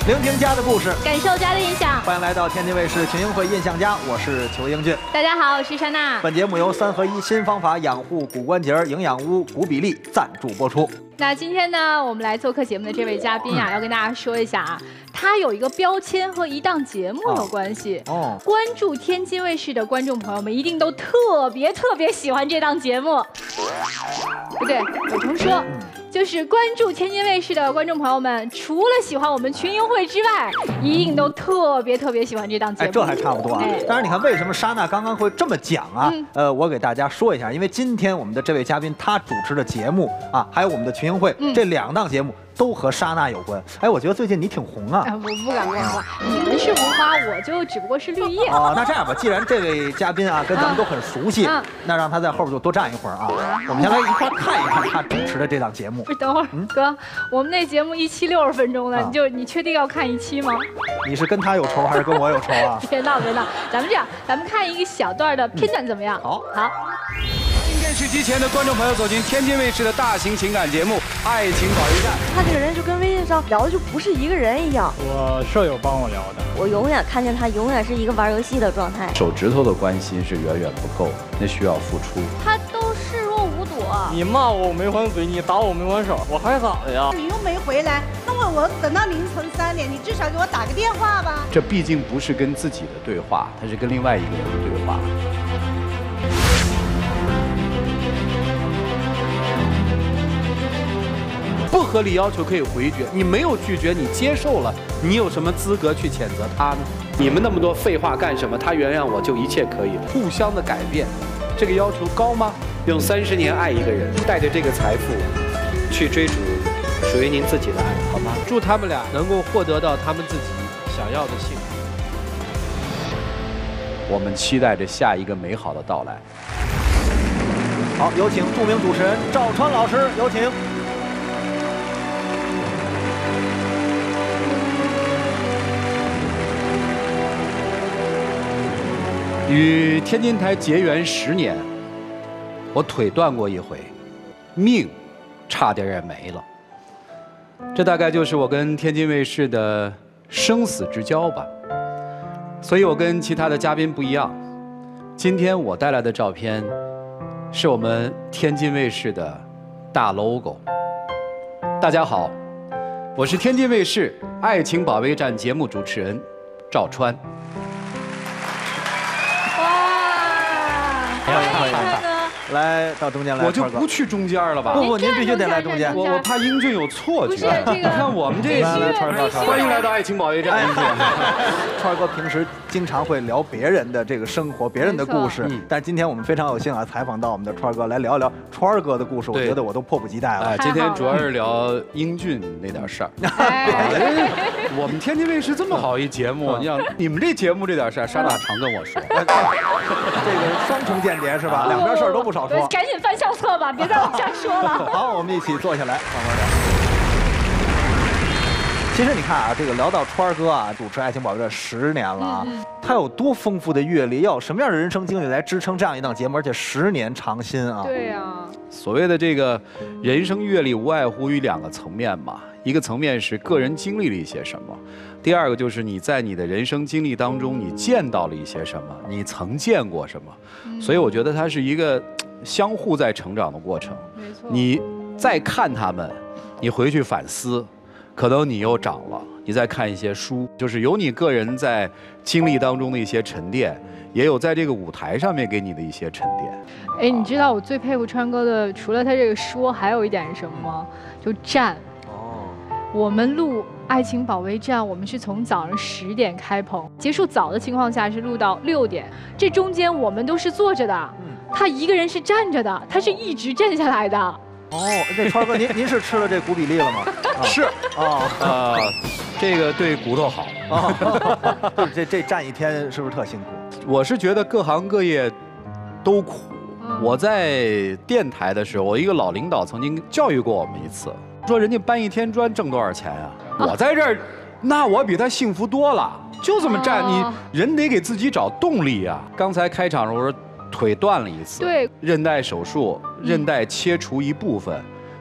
聆听家的故事， 感受家的印象。 欢迎来到天津卫视群英会印象家，我是裘英俊。 大家好，我是珊娜。 本节目由3合1新方法养护骨关节营养屋骨比例赞助播出。 那今天呢，我们来做客节目的这位嘉宾啊，要跟大家说一下啊，他有一个标签和一档节目有关系。关注天津卫视的观众朋友们一定都特别喜欢这档节目。不对，我重说。就是关注天津卫视的观众朋友们，除了喜欢我们群英会之外，一定都特别喜欢这档节目。 这还差不多啊。当然，你看为什么莎娜刚刚会这么讲啊？我给大家说一下，因为今天我们的这位嘉宾他主持的节目啊，还有我们的群英会这2档节目都和莎娜有关。哎，我觉得最近你挺红啊。 我不敢说，你们是红花，我就只不过是绿叶。 那这样吧，既然这位嘉宾啊跟咱们都很熟悉，那让他在后边就多站一会儿啊。我们先来一块看一看他主持的这档节目。 不是，等会儿，哥，我们那节目1期60分钟的，你确定要看1期吗？ 你是跟他有仇还是跟我有仇啊？ 别闹，咱们这样，咱们看一个小段的片段怎么样？ 好。 电视机前的观众朋友，走进天津卫视的大型情感节目《爱情保卫战》。 他这个人就跟微信上聊的就不是一个人一样。 我舍友帮我聊的。 我永远看见他，永远是一个玩游戏的状态。 手指头的关心是远远不够，那需要付出。 他都视若无睹。 你骂我没还嘴，你打我没还手，我还咋的呀？ 你又没回来，那我等到凌晨3点，你至少给我打个电话吧。 这毕竟不是跟自己的对话，它是跟另外一个人的对话。 不合理要求可以回绝，你没有拒绝，你接受了，你有什么资格去谴责他呢？你们那么多废话干什么？他原谅我就一切可以，互相的改变，这个要求高吗？用30年爱一个人，带着这个财富去追逐属于您自己的爱，好吗？祝他们俩能够获得到他们自己想要的幸福。 我们期待着下一个美好的到来。 好，有请著名主持人赵川老师，有请。 与天津台结缘10年，我腿断过一回，命差点也没了。这大概就是我跟天津卫视的生死之交吧。所以我跟其他的嘉宾不一样，今天我带来的照片是我们天津卫视的大 logo。大家好，我是天津卫视《爱情保卫战》节目主持人赵川。 来到中间来， 我就不去中间了吧？ 不，您必须得来中间。 我怕英俊有错觉。你看我们这， 川哥， 欢迎来到爱情保卫战。 川哥平时经常会聊别人的这个生活、别人的故事，但是今天我们非常有幸啊，采访到我们的川哥来聊一聊川哥的故事。我觉得我都迫不及待了。 今天主要是聊英俊那点事儿。 我们天津卫视这么好一节目，你们这节目这点事儿，莎娜常跟我说。 这个双重间谍是吧？两边事儿都不少说。 赶紧翻相册吧，别再往下说了。 好，我们一起坐下来慢慢聊。其实你看啊，这个聊到川哥啊，主持《爱情保卫战》10年了啊，他有多丰富的阅历，要有什么样的人生经历来支撑这样一档节目，而且10年长新啊。 对呀。 所谓的这个人生阅历，无外乎于2个层面嘛。一个层面是个人经历了一些什么，第二个就是你在你的人生经历当中，你见到了一些什么，你曾见过什么。所以我觉得它是一个相互在成长的过程。 没错。 你再看他们，你回去反思，可能你又长了。你再看一些书，就是有你个人在经历当中的一些沉淀，也有在这个舞台上面给你的一些沉淀。 哎，你知道我最佩服川哥的，除了他这个说，还有一点是什么吗？就站。我们录《爱情保卫战》，我们是从早上10点开棚，结束早的情况下是录到6点，这中间我们都是坐着的，他一个人是站着的，他是一直站下来的。 这川哥，您是吃了这骨比例了吗？ 是这个对骨头好。 就是这站一天是不是特辛苦？ 我是觉得各行各业都苦。我在电台的时候，我一个老领导曾经教育过我们一次。说人家搬1天砖挣多少钱啊？我在这儿，那我比他幸福多了。就这么站，你人得给自己找动力呀。刚才开场的时候腿断了一次， 对， 韧带手术，韧带切除一部分，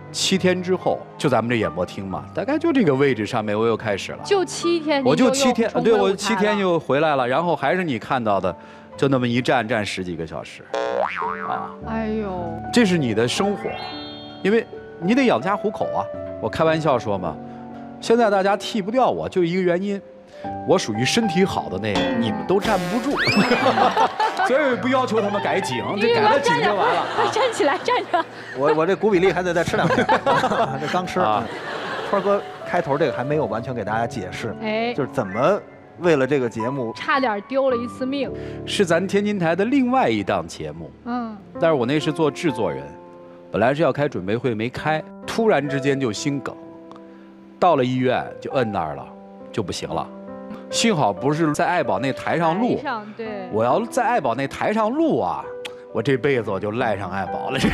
7天之后，就咱们这演播厅嘛，大概就这个位置上面，我又开始了。 就7天， 我就7天，对我7天就回来了，然后还是你看到的，就那么一站10几个小时，啊， 哎呦， 这是你的生活，因为你得养家糊口啊。我开玩笑说嘛，现在大家替不掉我，就一个原因，我属于身体好的那个，你们都站不住。所以不要求他们改井，这改了井就完了。 站起来，站着。 我这古比利还得再吃2天，这刚吃。川哥开头这个还没有完全给大家解释，就是怎么为了这个节目差点丢了一次命。 是咱天津台的另外一档节目，但是我那是做制作人，本来是要开准备会没开，突然之间就心梗，到了医院就摁那儿了，就不行了。幸好不是在爱宝那台上录， 对， 我要在爱宝那台上录啊，我这辈子我就赖上爱宝了。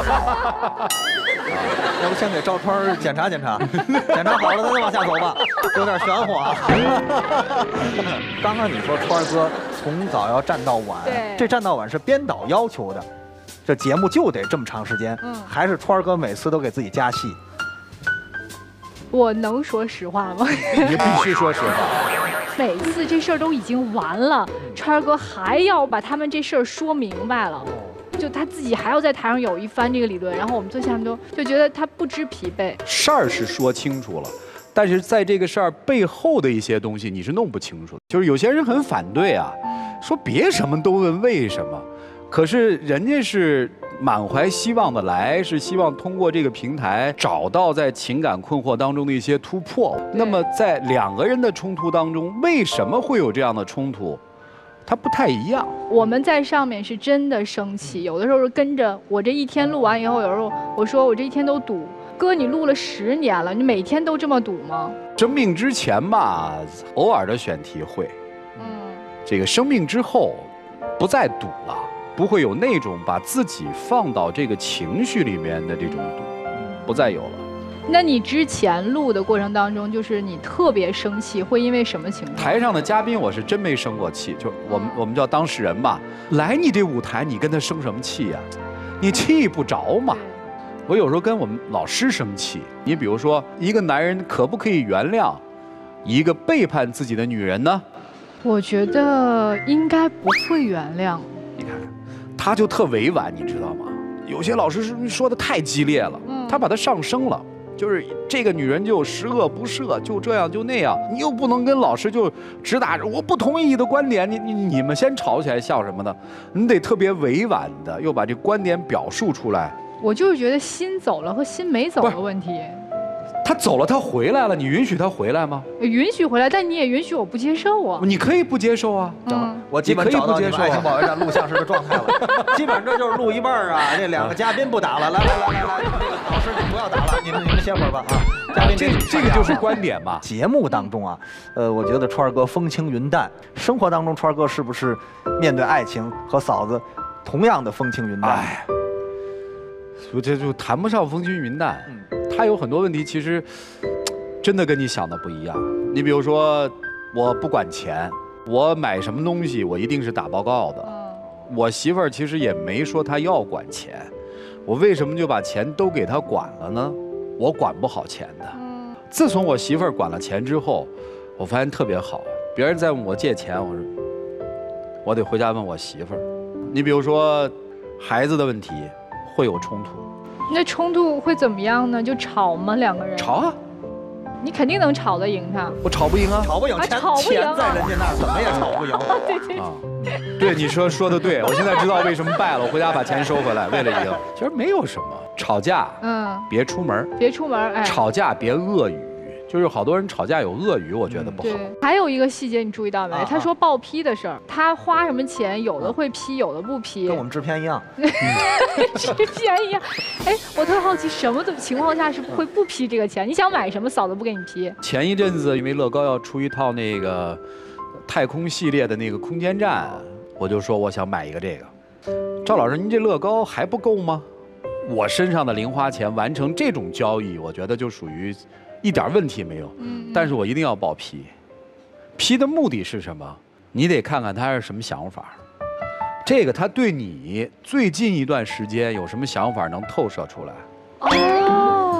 要不先给赵川检查检查，检查好了咱再往下走吧，有点玄乎啊。刚刚你说川哥从早要站到晚，这站到晚是编导要求的，这节目就得这么长时间，还是川哥每次都给自己加戏？ 我能说实话吗？ 你必须说实话。 每次这事儿都已经完了，川哥还要把他们这事儿说明白了，就他自己还要在台上有一番这个理论，然后我们坐下面就觉得他不知疲惫。 事儿是说清楚了，但是在这个事儿背后的一些东西你是弄不清楚的。就是有些人很反对啊，说别什么都问为什么，可是人家是满怀希望的来，是希望通过这个平台找到在情感困惑当中的一些突破。那么在2个人的冲突当中，为什么会有这样的冲突？它不太一样。 我们在上面是真的生气，有的时候是跟着我这一天录完以后，有时候我说我这一天都堵。哥，你录了10年了，你每天都这么堵吗？ 生命之前吧，偶尔的选题会，这个生命之后，不再堵了。不会有那种把自己放到这个情绪里面的这种赌，不再有了。 那你之前录的过程当中，就是你特别生气，会因为什么情况？ 台上的嘉宾我是真没生过气，就我们叫当事人吧。来你这舞台，你跟他生什么气呀？你气不着嘛。我有时候跟我们老师生气。你比如说，一个男人可不可以原谅一个背叛自己的女人呢？ 我觉得应该不会原谅。 你看。他就特委婉，你知道吗？有些老师说的太激烈了，他把它上升了，就是这个女人就十恶不赦，就这样就那样，你又不能跟老师就直打着我不同意你的观点，你们先吵起来像什么呢？你得特别委婉的又把这观点表述出来。 我就是觉得心走了和心没走的问题。 他走了，他回来了，你允许他回来吗？ 允许回来，但你也允许我不接受啊。 你可以不接受啊。 我基本找到你们爱情保卫战录像时的状态了，基本上这就是录一半啊，这2个嘉宾不打了，来，这个老师你不要打了，你们歇会儿吧啊。嘉宾这个就是观点嘛。 节目当中啊，我觉得川哥风轻云淡，生活当中川哥是不是面对爱情和嫂子同样的风轻云淡？哎， 这就谈不上风轻云淡。他有很多问题，其实真的跟你想的不一样。你比如说，我不管钱，我买什么东西我一定是打报告的。我媳妇儿其实也没说她要管钱，我为什么就把钱都给她管了呢？我管不好钱的。自从我媳妇儿管了钱之后，我发现特别好。别人再问我借钱，我说我得回家问我媳妇儿。你比如说，孩子的问题会有冲突。 那冲突会怎么样呢？就吵吗？2个人吵啊！ 你肯定能吵得赢他。 我吵不赢啊！ 吵不赢，钱在人家那儿，怎么也吵不赢。 对，你说的对，我现在知道为什么败了。我回家把钱收回来，为了赢。其实没有什么吵架，别出门， 哎， 吵架别恶语。就是好多人吵架有恶语，我觉得不好。 还有一个细节你注意到没？他说报批的事儿，他花什么钱，有的会批，有的不批， 跟我们制片一样。 制片一样。哎，我特好奇，什么的情况下是会不批这个钱？你想买什么，嫂子不给你批？ 前一阵子因为乐高要出一套那个太空系列的那个空间站，我就说我想买一个这个。赵老师，您这乐高还不够吗？我身上的零花钱完成这种交易，我觉得就属于一点问题没有。但是我一定要报批。批的目的是什么？你得看看他是什么想法。这个他对你最近一段时间有什么想法能透射出来。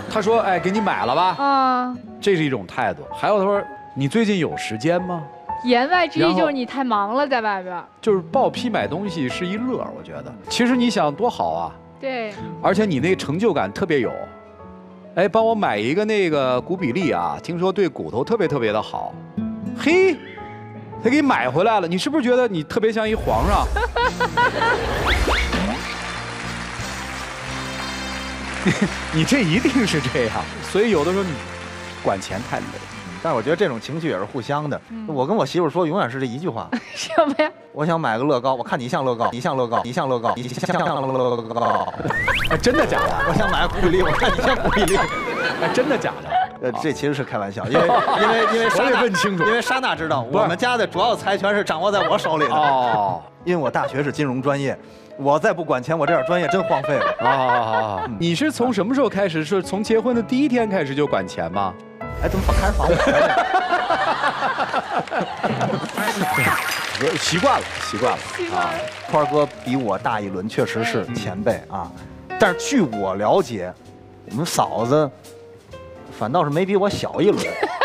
他说哎给你买了吧， 啊， 这是一种态度。还有他说你最近有时间吗？ 言外之意就是你太忙了，在外边。 就是报批买东西是一乐，我觉得。其实你想多好啊。 对。 而且你那成就感特别有。哎，帮我买一个那个骨比例啊，听说对骨头特别的好。嘿，他给你买回来了，你是不是觉得你特别像一皇上？你这一定是这样。所以有的时候你管钱太累。 但是我觉得这种情绪也是互相的。我跟我媳妇说，永远是这一句话。 什么呀？ 我想买个乐高，我看你像乐高，你像乐高，你像乐高，你像乐高。 哎，真的假的？ 我想买个古比利，我看你像古比利。 哎，真的假的？ 这其实是开玩笑，因为莎娜问清楚， 因为莎娜知道我们家的主要财权是掌握在我手里的。哦，因为我大学是金融专业。我再不管钱，我这点专业真荒废了。 啊，你是从什么时候开始？是从结婚的第一天开始就管钱吗？ 哎，怎么开始防我？ 习惯了。 啊，川哥比我大一轮，确实是前辈啊。但是据我了解，我们嫂子反倒是没比我小一轮。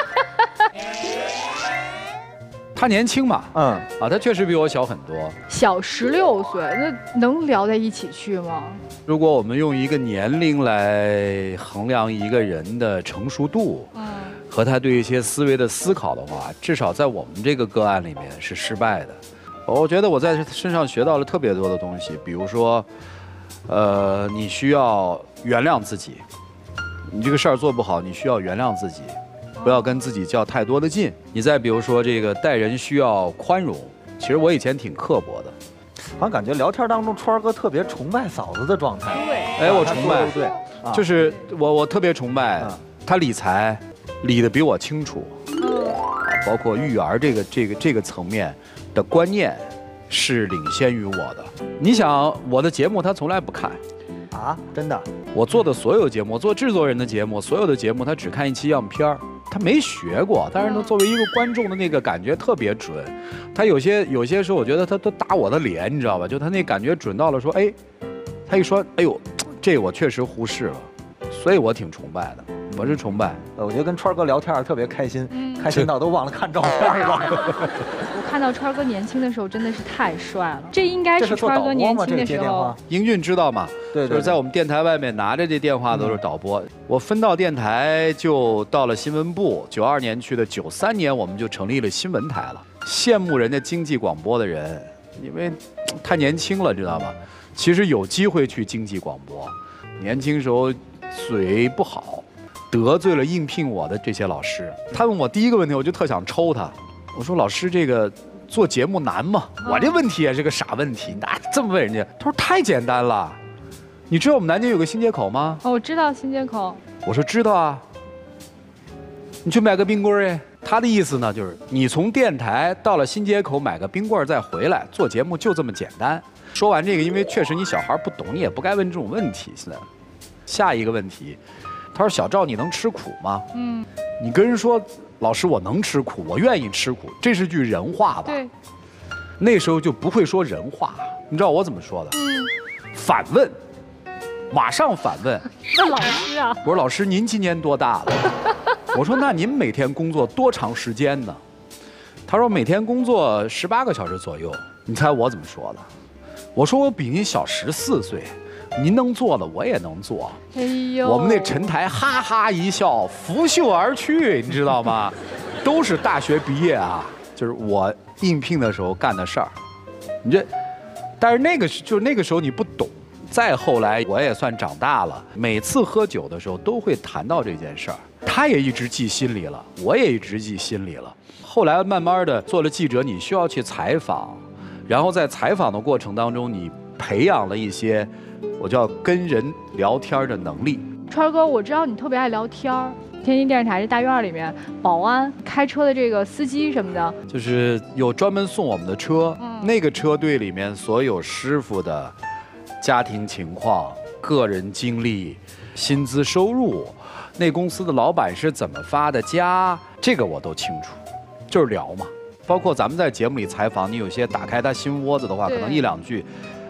他年轻嘛，他确实比我小很多， 小16岁，那能聊在一起去吗？ 如果我们用一个年龄来衡量一个人的成熟度，和他对一些思维的思考的话，至少在我们这个个案里面是失败的。我觉得我在身上学到了特别多的东西，比如说，你需要原谅自己，你这个事儿做不好，你需要原谅自己。不要跟自己较太多的劲。你再比如说这个待人需要宽容，其实我以前挺刻薄的， 好像感觉聊天当中川哥特别崇拜嫂子的状态。 对， 哎，我崇拜， 对， 就是我特别崇拜他理财理得比我清楚，包括育儿这个层面的观念是领先于我的。你想我的节目他从来不看。 啊，真的？ 我做的所有节目，我做制作人的节目，所有的节目他只看1期样片儿，他没学过，但是他作为一个观众的那个感觉特别准。他有些时候我觉得他都打我的脸，你知道吧？就他那感觉准到了说，哎，他一说，哎呦，这我确实忽视了，所以我挺崇拜的。我是崇拜。 我觉得跟川哥聊天特别开心，开心到都忘了看照片了。 我看到川哥年轻的时候真的是太帅了，这应该是川哥年轻的时候。 英俊知道吗？ 对， 就是在我们电台外面拿着这电话都是导播。我分到电台就到了新闻部，92年去的，93年我们就成立了新闻台了。羡慕人家经济广播的人，因为太年轻了，知道吗？其实有机会去经济广播，年轻时候嘴不好。得罪了应聘我的这些老师，他问我第一个问题，我就特想抽他。我说老师，这个做节目难吗？我这问题也是个傻问题，那这么问人家？他说太简单了。你知道我们南京有个新街口吗？ 哦，我知道新街口。 我说知道啊。你去买个冰棍儿。他的意思呢，就是你从电台到了新街口买个冰棍儿再回来做节目，就这么简单。说完这个，因为确实你小孩不懂，你也不该问这种问题。现在，下一个问题。他说：“小赵，你能吃苦吗？”你跟人说，老师，我能吃苦，我愿意吃苦，这是句人话吧？ 对。 那时候就不会说人话，你知道我怎么说的？反问，马上反问。 问老师啊？ 我说老师，您今年多大了？我说那您每天工作多长时间呢？他说每天工作18个小时左右。你猜我怎么说的？我说我比您小14岁。您能做的我也能做。 哎呦， 我们那陈台哈哈一笑，拂袖而去，你知道吗？都是大学毕业啊，就是我应聘的时候干的事儿。你这，但是那个时候你不懂。再后来我也算长大了，每次喝酒的时候都会谈到这件事儿，他也一直记心里了，我也一直记心里了。后来慢慢的做了记者，你需要去采访，然后在采访的过程当中，你培养了一些。我叫跟人聊天的能力。 川哥，我知道你特别爱聊天儿。天津电视台这大院里面，保安、开车的这个司机什么的， 就是有专门送我们的车。那个车队里面所有师傅的家庭情况、个人经历、薪资收入，那公司的老板是怎么发的家，这个我都清楚。就是聊嘛，包括咱们在节目里采访，你有些打开他心窝子的话，可能1-2句。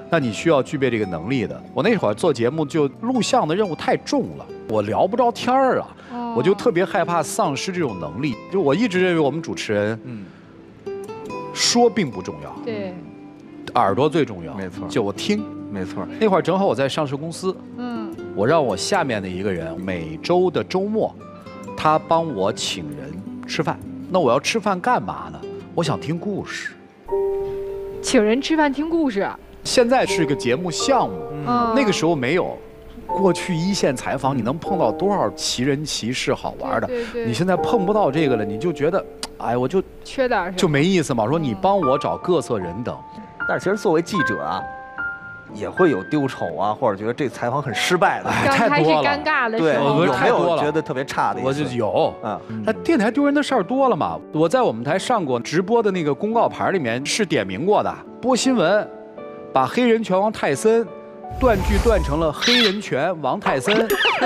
那你需要具备这个能力的。我那会儿做节目就录像的任务太重了，我聊不着天儿啊，我就特别害怕丧失这种能力。就我一直认为我们主持人，说并不重要， 对， 耳朵最重要， 没错， 就我听， 没错。 那会儿正好我在上市公司，我让我下面的一个人每周的周末，他帮我请人吃饭。那我要吃饭干嘛呢？我想听故事。 请人吃饭听故事， 现在是个节目项目，那个时候没有。过去一线采访，你能碰到多少奇人奇事好玩的？你现在碰不到这个了，你就觉得，哎，我就缺点就没意思嘛。说你帮我找各色人等， 但是其实作为记者啊，也会有丢丑啊，或者觉得这采访很失败的， 太多了， 尴尬的对， 时候， 有没有觉得特别差的？ 我就有，那电台丢人的事儿多了嘛。我在我们台上过直播的那个公告牌里面是点名过的，播新闻，把黑人拳王泰森断句断成了黑人拳王泰森，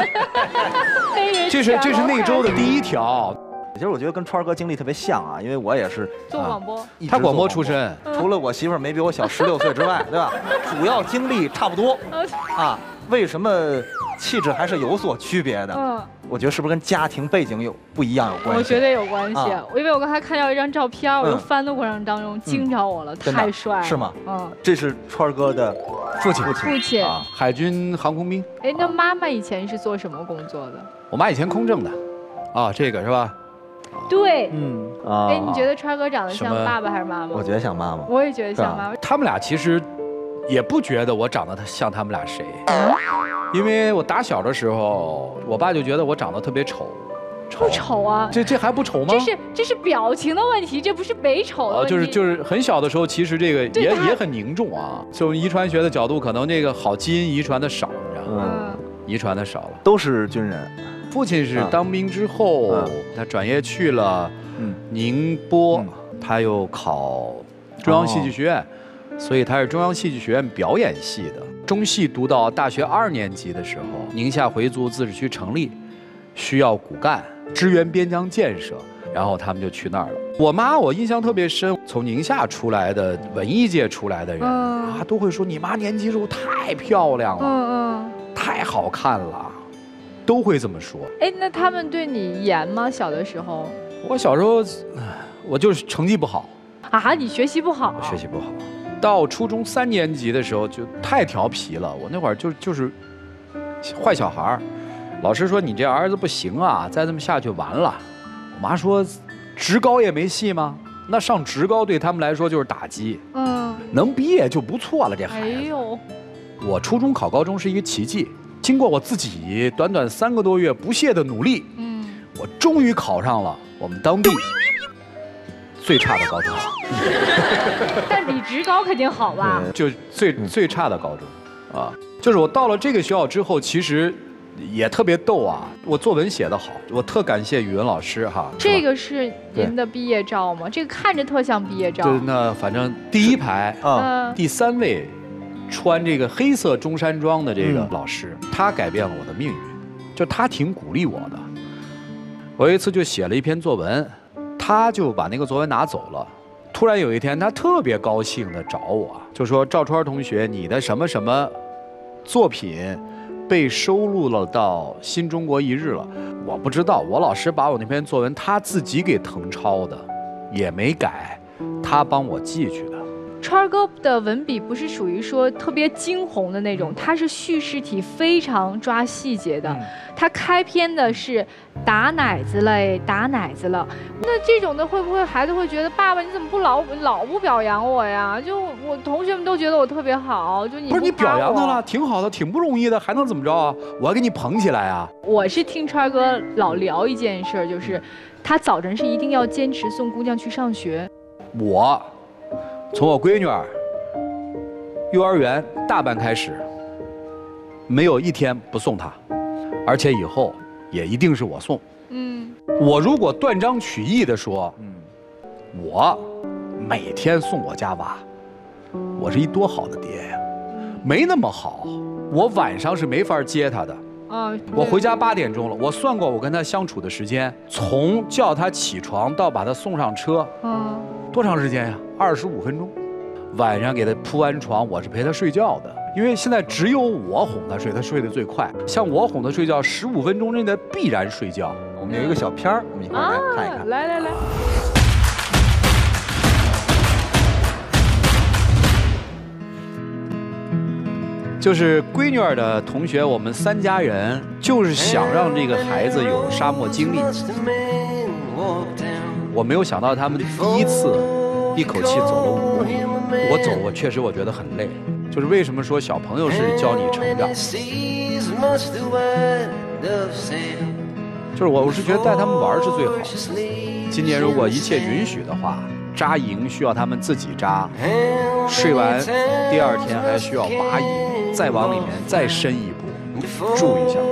这是那周的第一条。 其实我觉得跟川哥经历特别像啊，因为我也是做广播， 他广播出身， 除了我媳妇儿没比我小16岁之外，对吧？主要经历差不多啊。为什么气质还是有所区别的？我觉得是不是跟家庭背景有不一样有关系？ 我觉得有关系，因为我刚才看到一张照片，我又翻的过程当中惊着我了，太帅了， 是吗？这是川哥的父亲啊，海军航空兵。 哎，那妈妈以前是做什么工作的？ 我妈以前空政的，啊，这个是吧？ 对，哎，你觉得川哥长得像爸爸还是妈妈？ 我觉得像妈妈。 我也觉得像妈妈。 他们俩其实也不觉得我长得像他们俩谁，因为我打小的时候，我爸就觉得我长得特别丑。 不丑啊？ 这还不丑吗？ 这是表情的问题，这不是美丑的问题。 就是很小的时候，其实这个也很凝重啊。就遗传学的角度，可能这个好基因遗传的少，你知道吗？遗传的少了。 都是军人。 父亲是当兵之后，他转业去了宁波，他又考中央戏剧学院，所以他是中央戏剧学院表演系的。中戏读到大学2年级的时候，宁夏回族自治区成立，需要骨干支援边疆建设，然后他们就去那儿了。我妈我印象特别深，从宁夏出来的文艺界出来的人啊，都会说你妈年轻时候太漂亮了，太好看了。都会这么说。 哎，那他们对你严吗？小的时候？ 我小时候，我就是成绩不好。 啊，你学习不好？ 我学习不好。到初中3年级的时候就太调皮了，我那会儿就是坏小孩儿。老师说你这儿子不行啊，再这么下去完了。我妈说，职高也没戏吗？那上职高对他们来说就是打击。能毕业就不错了，这孩子。哎呦，我初中考高中是一个奇迹。经过我自己短短3个多月不懈的努力，我终于考上了我们当地最差的高中。 但比职高肯定好吧？ 就最差的高中啊，就是我到了这个学校之后，其实也特别逗啊。我作文写得好，我特感谢语文老师哈。 这个是您的毕业照吗？这个看着特像毕业照。 对，那反正第1排第3位。穿这个黑色中山装的这个老师，他改变了我的命运，就他挺鼓励我的。我有一次就写了一篇作文，他就把那个作文拿走了。突然有一天，他特别高兴地找我，就说：“赵川同学，你的什么什么作品被收录了到《新中国一日》了。”我不知道，我老师把我那篇作文他自己给誊抄的，也没改，他帮我寄去的。 川哥的文笔不是属于说特别惊鸿的那种，他是叙事体非常抓细节的。他开篇的是打奶子嘞，打奶子了。那这种的会不会孩子会觉得爸爸你怎么不老不表扬我呀？就我同学们都觉得我特别好，就你不是你表扬他了，挺好的，挺不容易的，还能怎么着啊？我要给你捧起来啊！ 我是听川哥老聊一件事，就是他早晨是一定要坚持送姑娘去上学。 我。从我闺女幼儿园大班开始，没有一天不送她，而且以后也一定是我送。我如果断章取义地说，我每天送我家娃，我是一多好的爹呀！没那么好，我晚上是没法接她的。我回家8点钟了，我算过我跟她相处的时间，从叫她起床到把她送上车，多长时间呀？25分钟。 晚上给他铺完床，我是陪他睡觉的。因为现在只有我哄他睡，他睡得最快。像我哄他睡觉，15分钟之内必然睡觉。 我们有一个小片儿，我们一块儿来看一看。 来。 就是闺女儿的同学，我们3家人就是想让这个孩子有沙漠经历。我没有想到他们第一次一口气走了5公里，我确实我觉得很累。就是为什么说小朋友是教你成长，就是我是觉得带他们玩是最好的。今年如果一切允许的话，扎营需要他们自己扎，睡完第2天还需要拔营，再往里面再深一步，注意一下。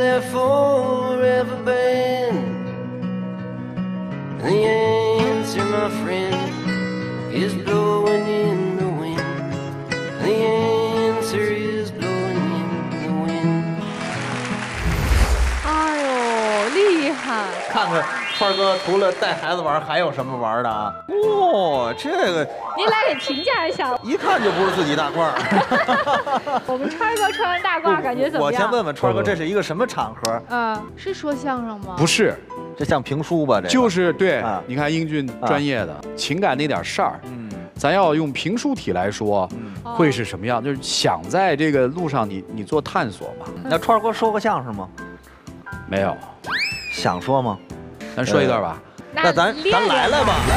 哎呦，厉害！ 看看川哥除了带孩子玩，还有什么玩的啊？哦，这个您来给评价一下， 一看就不是自己大褂儿。 我们川哥穿完大褂感觉怎么样？ 我先问问川哥，这是一个什么场合？ 是说相声吗？ 不是， 这像评书吧？这就是对， 啊你看英俊专业的情感那点事儿，咱要用评书体来说，会是什么样？就是想在这个路上你做探索嘛。 那川哥说过相声吗？ 没有， 想说吗？ 咱说一段吧。 那咱来了吧，来。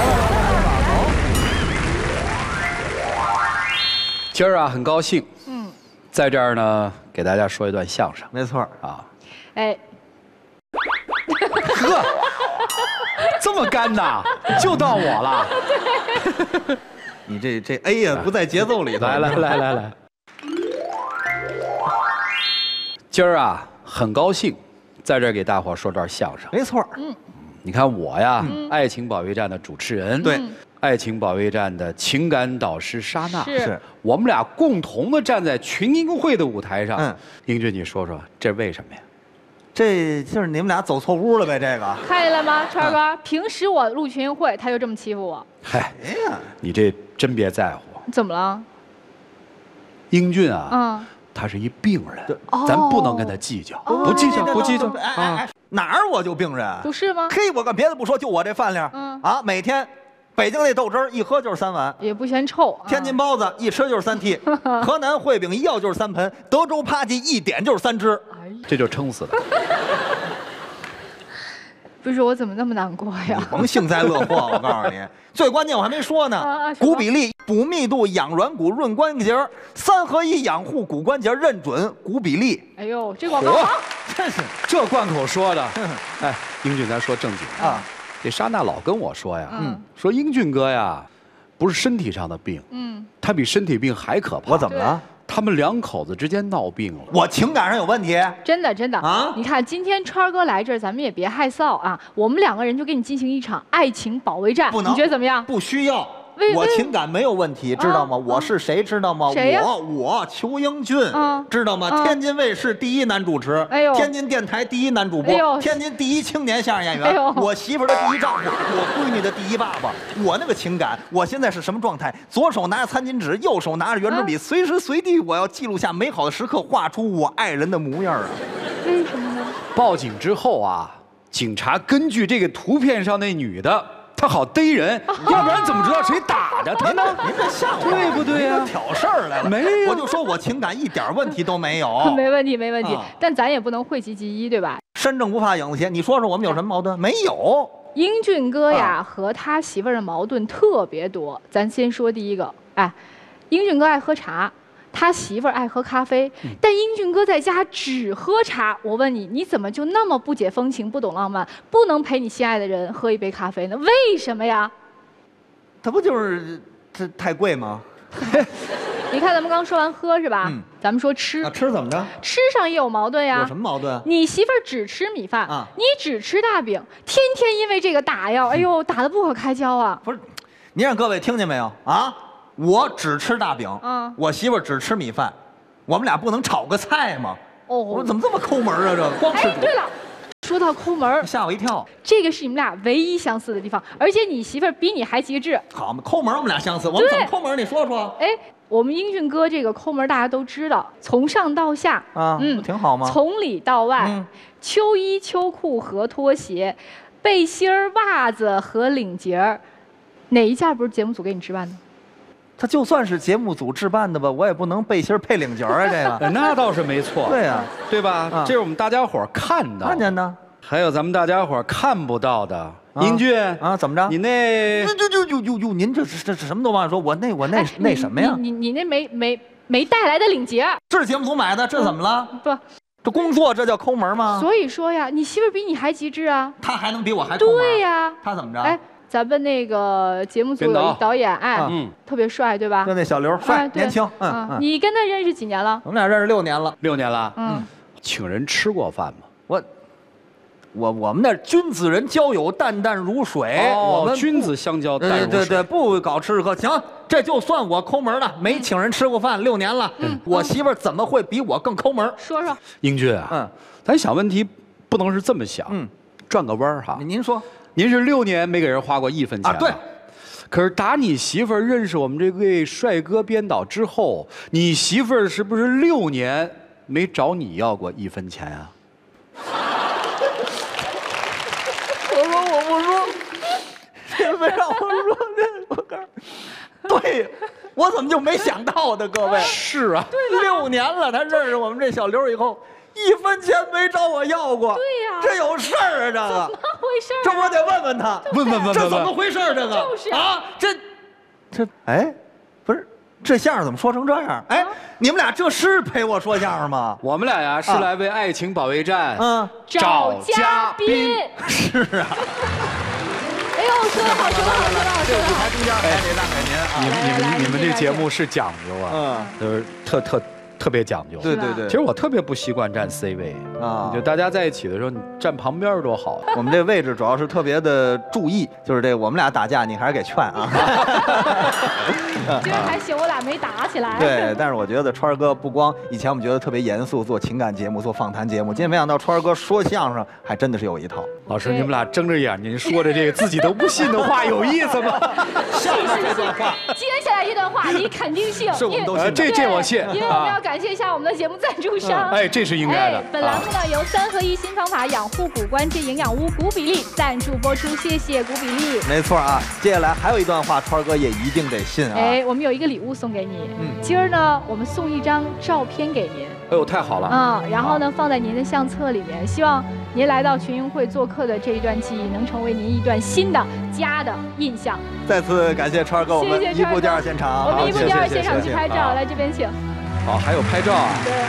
今儿啊，很高兴，在这儿呢，给大家说一段相声。 没错啊， 哎， 呵，这么干呐，就到我了。 你这哎呀，不在节奏里头。 来，今儿啊，很高兴，在这儿给大伙说段相声。 没错， 你看我呀，爱情保卫战的主持人， 对， 爱情保卫战的情感导师莎娜， 是我们俩共同的站在群英会的舞台上。英俊，你说说这为什么呀？ 这就是你们俩走错屋了呗？这个看见了吗，川哥？平时我录群英会，他就这么欺负我。 嗨，你这真别在乎。 怎么了？ 英俊啊，他是一病人，咱不能跟他计较，不计较。 哎，哪儿我就病人？ 不是吗？ 嘿，我跟别的不说，就我这饭量，每天北京那豆汁儿一喝就是3碗， 也不嫌臭。 天津包子一吃就是3屉，河南烩饼一要就是3盆，德州扒鸡一点就是3只， 这就撑死了。 不是我怎么那么难过呀？ 你甭幸灾乐祸，我告诉你，最关键我还没说呢。骨比例、补密度、养软骨、润关节，3合1养护骨关节，认准骨比例。 哎呦，这广告好， 真是这贯口说的。哎，英俊，咱说正经啊。 这莎娜老跟我说呀，说英俊哥呀，不是身体上的病，他比身体病还可怕。 我怎么了？ 他们2口子之间闹病了。 我情感上有问题？ 真的啊！ 你看今天川哥来这儿，咱们也别害臊啊，我们2个人就给你进行一场爱情保卫战，你觉得怎么样？ 不需要。我情感没有问题，知道吗？我是谁知道吗？ 谁呀？ 我裘英俊，知道吗？天津卫视第1男主持，天津电台第1男主播，天津第1青年相声演员，我媳妇的第1丈夫，我闺女的第1爸爸。我那个情感，我现在是什么状态？左手拿着餐巾纸，右手拿着圆珠笔，随时随地我要记录下美好的时刻，画出我爱人的模样啊！ 为什么呢？ 报警之后啊，警察根据这个图片上那女的。他好逮人，要不然怎么知道谁打的他呢？ 您这像话， 对不对呀？ 挑事儿来了， 没有， 我就说我情感一点问题都没有， 没问题。但咱也不能讳疾忌医，对吧？ 身正不怕影子斜。你说说我们有什么矛盾？没有。 英俊哥呀，和他媳妇儿的矛盾特别多。咱先说第一个，英俊哥爱喝茶。他媳妇儿爱喝咖啡，但英俊哥在家只喝茶。我问你，你怎么就那么不解风情、不懂浪漫，不能陪你心爱的人喝一杯咖啡呢？为什么呀？ 他不就是这太贵吗？ 你看咱们刚说完喝是吧？咱们说吃。 吃怎么着？ 吃上也有矛盾呀。 有什么矛盾？ 你媳妇儿只吃米饭你只吃大饼，天天因为这个打呀，哎呦，打得不可开交啊！ 不是，您让各位听见没有啊？我只吃大饼，我媳妇儿只吃米饭，我们俩不能炒个菜吗？我怎么这么抠门啊？这光吃。 对了， 说到抠门， 吓我一跳。 这个是你们俩唯一相似的地方，而且你媳妇儿比你还极致。 好嘛，抠门我们俩相似，我们怎么抠门？你说说。 哎，我们英俊哥这个抠门大家都知道，从上到下啊，挺好吗？ 从里到外，秋衣秋裤和拖鞋，背心儿、袜子和领结儿，哪一件不是节目组给你置办的？ 他就算是节目组置办的吧，我也不能背心配领结啊，这个。 那倒是没错。 对呀， 对吧？这是我们大家伙看的， 看见的。 还有咱们大家伙看不到的。英俊啊，怎么着？ 你那就您这什么都忘说，我那什么呀？ 你那没带来的领结， 这是节目组买的，这怎么了？ 不， 这工作这叫抠门吗？ 所以说呀，你媳妇比你还极致啊。 他还能比我还抠门？ 对呀。 他怎么着？ 哎。咱们那个节目组有一导演，哎，特别帅，对吧？ 就那小刘，帅年轻， 你跟他认识几年了？ 我们俩认识6年了。 6年了，请人吃过饭吗？ 我们那君子人交友，淡淡如水。我们君子相交，淡如水。 对，不搞吃喝。行，这就算我抠门了，没请人吃过饭6年了。我媳妇怎么会比我更抠门？ 说说。 英俊啊，咱想问题不能是这么想，转个弯哈。 您说。 您是6年没给人花过1分钱啊？对。 可是打你媳妇儿认识我们这位帅哥编导之后，你媳妇儿是不是6年没找你要过1分钱啊？ 我不说，别让我说这，我告诉，对，我怎么就没想到的？各位。 是啊。 6年了，他认识我们这小刘以后。1分钱没找我要过， 对呀， 这有事儿啊！这个怎么回事？ 这我得问问他， 问， 这怎么回事？这个就是啊，这，哎，不是，这相声怎么说成这样？哎，你们俩这是陪我说相声吗？ 我们俩呀是来为爱情保卫战找嘉宾。 是啊。 哎呦，说得好，说得好，说得好， 这舞台中间还得让给您，你们这节目是讲究啊，就是特别讲究， 对。 其实我特别不习惯站 C 位啊，就大家在一起的时候，你站旁边多好。 我们这位置主要是特别的注意，就是这我们俩打架，你还是给劝啊。 今儿还行，我俩没打起来。 对，但是我觉得川儿哥不光以前我们觉得特别严肃，做情感节目、做访谈节目，今天没想到川儿哥说相声还真的是有一套。 老师，你们俩睁着眼睛说着这个自己都不信的话，有意思吗？ 下面这段话， 接下来这段话你肯定信， 是我们都信。 这我信， 因为我们要感谢一下我们的节目赞助商。 哎，这是应该的。 本栏目呢由3合1新方法养护骨关节营养屋古比利赞助播出，谢谢古比利。 没错啊，接下来还有一段话，川儿哥也一定得信啊。 哎，我们有一个礼物送给你，今儿呢我们送一张照片给您。 哎呦，太好了！ 然后呢放在您的相册里面，希望您来到群英会做客的这一段记忆，能成为您一段新的家的印象。 再次感谢川儿哥，我们一部第二现场， 我们一部第二现场去拍照，来这边请。 好，还有拍照啊？ 对。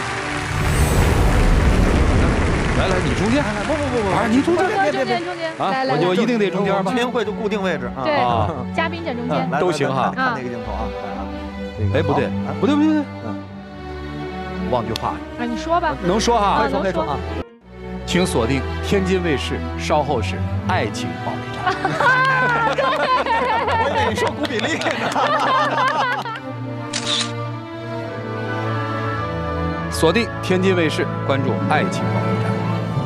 来，你中间。不，你中间。 中间。来， 我一定得中间吗？ 群英会就固定位置啊。 对，嘉宾站中间都行哈。 看那个镜头啊。 哎，不对，忘句话啊，你说吧。 能说哈？ 可以说啊。 请锁定天津卫视，稍后是爱情保卫战。 我以为你说古比利呢。 锁定天津卫视，关注爱情保卫战。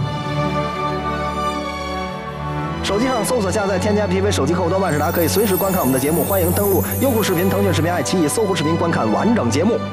手机上搜索下载添加 APP 手机客户端万事达，可以随时观看我们的节目。欢迎登录优酷视频、腾讯视频、爱奇艺、搜狐视频观看完整节目。